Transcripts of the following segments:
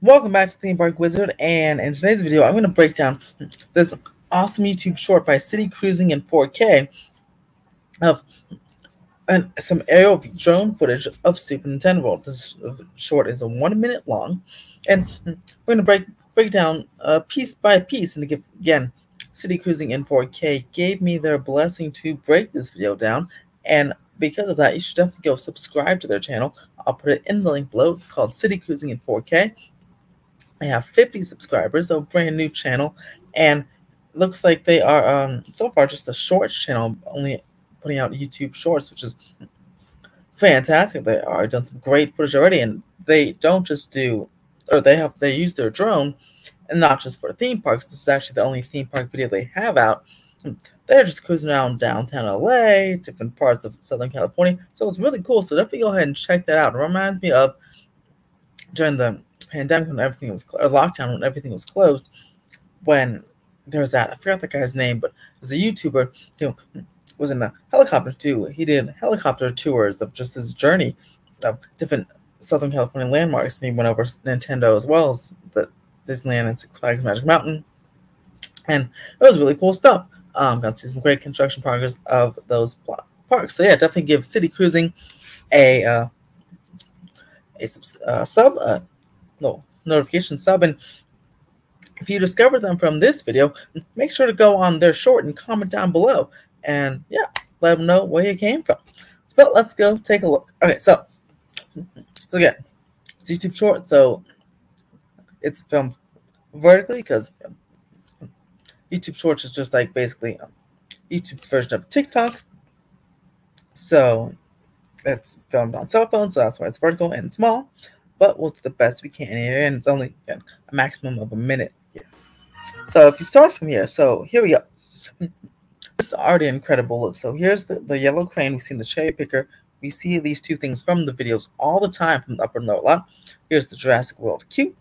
Welcome back to Theme Park Wizard, and in today's video, I'm going to break down this awesome YouTube short by City Cruising in 4K of some aerial drone footage of Super Nintendo World. This short is 1 minute long, and we're going to break down piece by piece. And again, City Cruising in 4K gave me their blessing to break this video down, and because of that, you should definitely go subscribe to their channel. I'll put it in the link below. It's called City Cruising in 4K. I have 50 subscribers, so brand new channel, and looks like they are so far just a shorts channel, only putting out YouTube shorts, which is fantastic. They are done some great footage already, and they don't just do, or they use their drone, and not just for theme parks. This is actually the only theme park video they have out. They're just cruising around downtown LA, different parts of Southern California, so it's really cool. So definitely go ahead and check that out. It reminds me of during the pandemic when everything was or lockdown when everything was closed, when there was that, I forgot the guy's name, but there's a YouTuber who was in a helicopter too. He did helicopter tours of just his journey of different Southern California landmarks, and he went over Nintendo as well as the Disneyland and Six Flags Magic Mountain, and it was really cool stuff. Got to see some great construction progress of those parks. So yeah, definitely give City Cruising a notification sub, and if you discover them from this video, make sure to go on their short and comment down below, and yeah, let them know where you came from. But let's go take a look. Okay, so again, it's YouTube short, so it's filmed vertically because YouTube Shorts is just like basically YouTube's version of TikTok. So it's filmed on cell phones, so that's why it's vertical and small. But we'll do the best we can here, and it's only a maximum of a minute here. So if you start from here, so here we go. This is already an incredible look. So here's the yellow crane. We've seen the cherry picker. We see these two things from the videos all the time from the upper and lower lot. Here's the Jurassic World cube.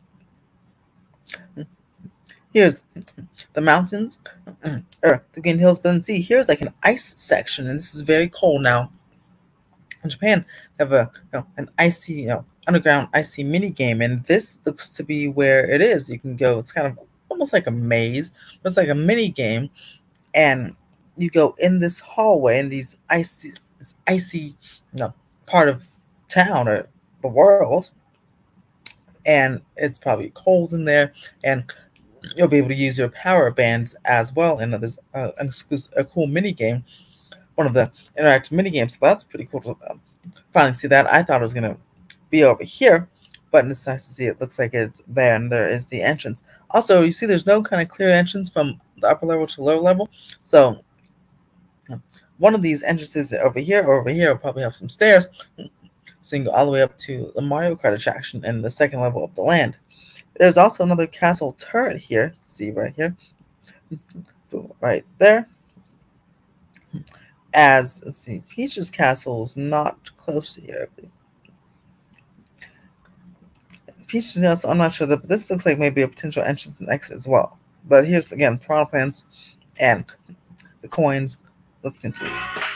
Here's the mountains, or the green hills. But then see, here's like an ice section, and this is very cold now. In Japan, they have an icy, underground icy mini game, and this looks to be where it is. You can go. It's kind of almost like a maze, but it's like a mini game, and you go in this hallway in this icy, part of town or the world, and it's probably cold in there, and you'll be able to use your power bands as well. And there's a cool mini game, one of the interactive mini games. So that's pretty cool to finally see that. I thought it was gonna be over here, but it's nice to see it looks like it's there, and there is the entrance. Also, you see there's no kind of clear entrance from the upper level to lower level. So one of these entrances over here or over here will probably have some stairs, so you can go all the way up to the Mario Kart attraction and the second level of the land. There's also another castle turret here. You can see right here, right there. As let's see, Peach's castle is not close to here. Peach's castle, I'm not sure, but this looks like maybe a potential entrance and exit as well. But here's again piranha plants and the coins. Let's continue.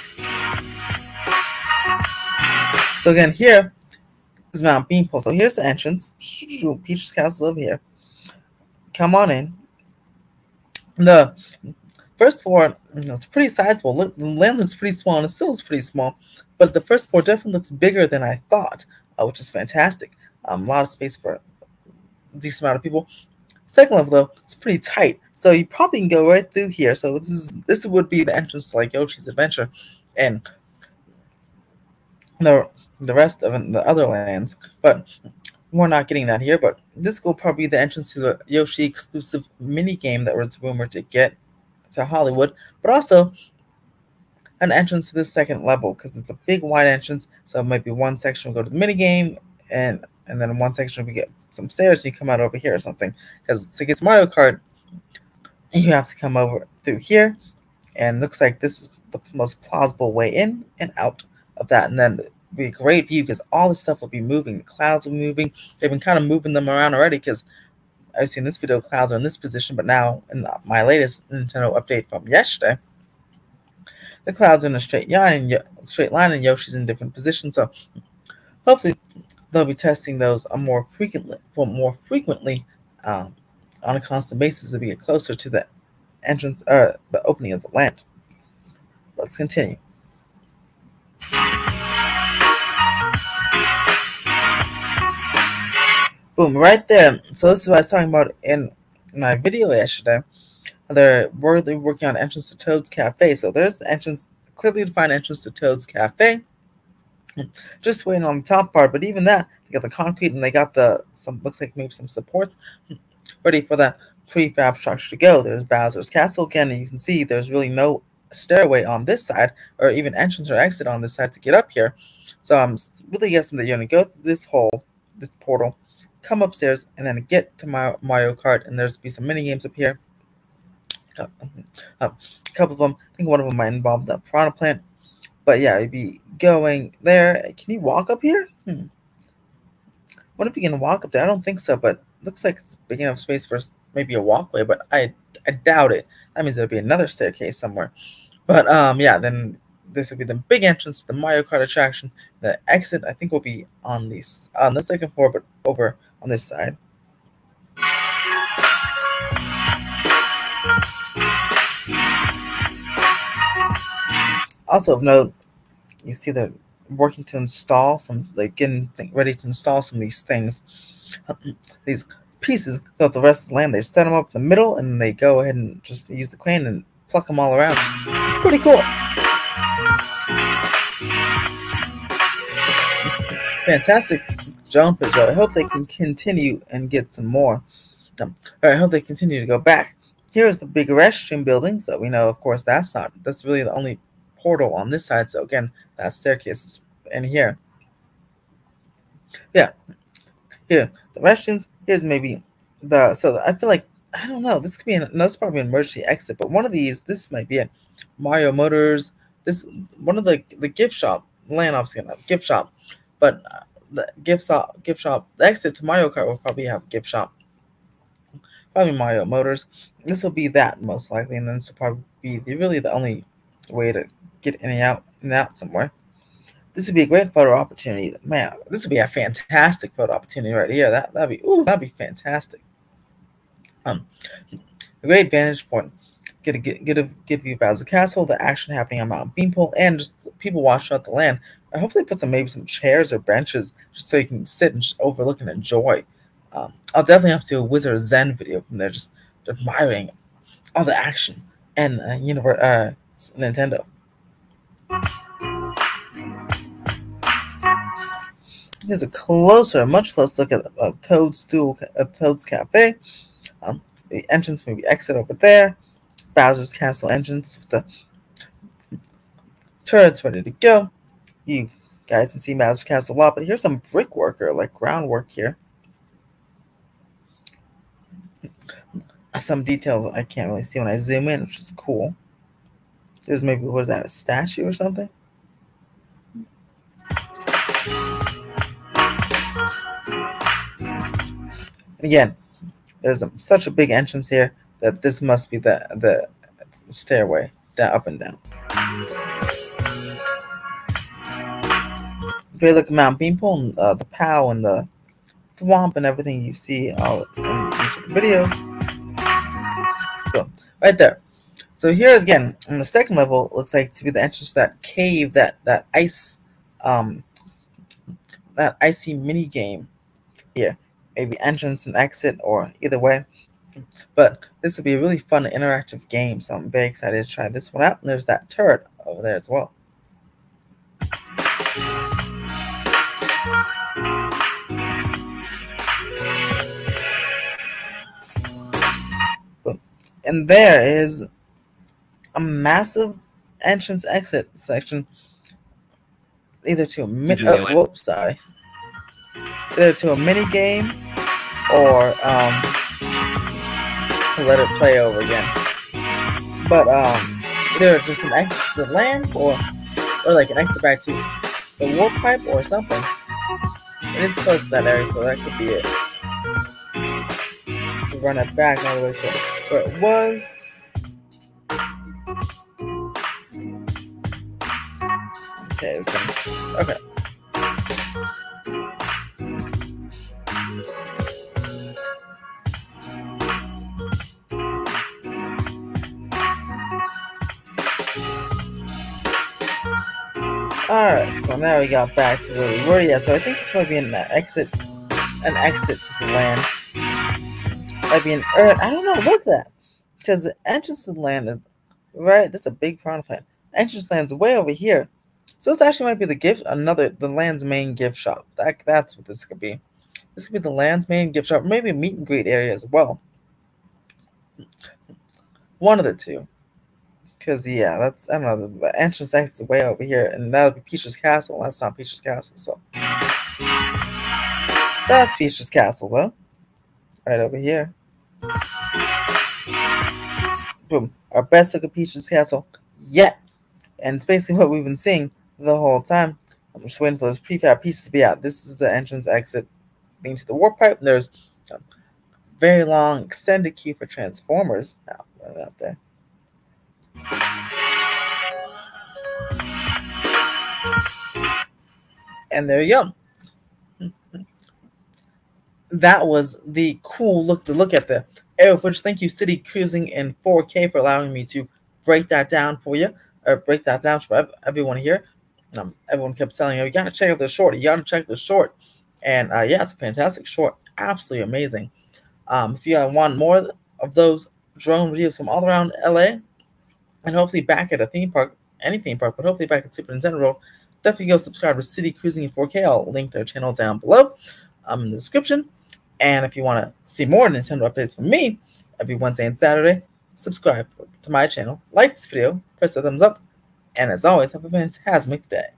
So again, here is Mount Beanpole. So here's the entrance. Peach's castle over here. Come on in. The first floor, it's pretty sizable. Look, the land looks pretty small, and it still is pretty small. But the first floor definitely looks bigger than I thought, which is fantastic. A lot of space for a decent amount of people. Second level, though, it's pretty tight, so you probably can go right through here. So this would be the entrance to like Yoshi's Adventure, and the rest of the other lands. But we're not getting that here. But this will probably be the entrance to the Yoshi exclusive mini game that was rumored to get to Hollywood, but also an entrance to the second level because it's a big wide entrance. So maybe one section will go to the mini game, and then one section we get some stairs. And you come out over here or something, because to get to Mario Kart, you have to come over through here, and looks like this is the most plausible way in and out of that. And then it'll be a great view because all this stuff will be moving. The clouds will be moving. They've been kind of moving them around already because I've seen this video, clouds are in this position, but now in my latest Nintendo update from yesterday, the clouds are in a straight line, and Yoshi's in different positions. So hopefully they'll be testing those more frequently um, on a constant basis as we get closer to the entrance, the opening of the land. Let's continue. Boom, right there. So this is what I was talking about in my video yesterday. They're working on entrance to Toad's Cafe. So there's the entrance, clearly defined entrance to Toad's Cafe. Just waiting on the top part, but even that, they got the concrete and they got some looks like maybe some supports ready for that prefab structure to go. There's Bowser's Castle again, and you can see there's really no stairway on this side or even entrance or exit on this side to get up here. So I'm really guessing that you're gonna go through this hole, this portal, come upstairs, and then get to Mario Kart, and there's be some mini games up here. A couple of them. I think one of them might involve the Piranha Plant. But yeah, you'd be going there. Can you walk up here? What if you can walk up there? I don't think so, but it looks like it's big enough space for maybe a walkway, but I doubt it. That means there'll be another staircase somewhere. But yeah, then this will be the big entrance to the Mario Kart attraction. The exit, I think, will be on the second floor, but over on this side. Also of note, you see they're working to install some, like getting ready to install some of these things. These pieces throughout the rest of the land, they set them up in the middle and they go ahead and just use the crane and pluck them all around. It's pretty cool. Fantastic drone footage. I hope they can continue and get some more. I hope they continue to go back. Here's the big restroom buildings that we know, of course, that's really the only portal on this side. So again, that staircase is in here. Yeah. Here, the restrooms. Here's maybe so I feel like, I don't know, this could be this probably an emergency exit, but one of these, this might be it. Mario Motors. This one of the gift shop, land obviously not gift shop, but the gift shop, the exit to Mario Kart will probably have a gift shop. Probably Mario Motors. This will be that most likely, and then this will probably be really the only way to get in and out somewhere. This would be a great photo opportunity. Man, this would be a fantastic photo opportunity right here. That'd be fantastic. A great vantage point. Get a view of Bowser Castle, the action happening on Mount Beanpole, and just people watching out the land. I hope they put maybe some chairs or benches just so you can sit and just overlook and enjoy. I'll definitely have to do a Wizard Zen video from there, just admiring all the action and Nintendo. Here's a much closer look at Toad's Cafe. The entrance, maybe exit over there. Bowser's Castle entrance with the turrets ready to go. You guys can see Bowser's Castle a lot, but here's some brickwork or like groundwork here. Some details I can't really see when I zoom in, which is cool. There's maybe, what is that, a statue or something? Again, there's such a big entrance here that this must be the stairway up and down. Okay, look at Mount Beanpole and the POW and the swamp and everything you see all in each of the videos. Cool. Right there. So here's again on the second level. It looks like to be the entrance to that cave, that ice, that icy mini game here. Maybe entrance and exit, or either way. But this will be a really fun interactive game, so I'm very excited to try this one out. And there's that turret over there as well. And there is a massive entrance exit section, either to a mini game or to let it play over again. But either just an exit to the land or like an exit back to the warp pipe or something. It is close to that area, so that could be it. To run it back all the way to where it was. Okay, okay. Alright, so now we got back to where we were. Yeah, so I think this might be an exit to the land. Might be an I don't know. Look at that, because the entrance to the land is right. That's a big prawn plant. Entrance land's way over here, so this actually might be the land's main gift shop. That's what this could be. This could be the land's main gift shop, maybe a meet and greet area as well. One of the two. Because, yeah, that's, I don't know, the entrance exit is way over here, and that would be Peach's Castle. That's not Peach's Castle, so. That's Peach's Castle, though. Right over here. Boom. Our best look at Peach's Castle yet. And it's basically what we've been seeing the whole time. I'm just waiting for those prefab pieces to be out. This is the entrance exit leading to the warp pipe. And there's a very long extended queue for Transformers now running out there. And there you go. That was the cool look to look at the aerial footage. Thank you, City Cruising in 4K, for allowing me to break that down for you, or break that down for everyone here. Everyone kept telling me, you gotta check out the short. You gotta check the short. And yeah, it's a fantastic short. Absolutely amazing. If you want more of those drone videos from all around LA, and hopefully back at a theme park, any theme park, but hopefully back at Super Nintendo World, definitely go subscribe to City Cruising in 4K. I'll link their channel down below in the description. And if you want to see more Nintendo updates from me every Wednesday and Saturday, subscribe to my channel, like this video, press the thumbs up, and as always, have a fantastic day.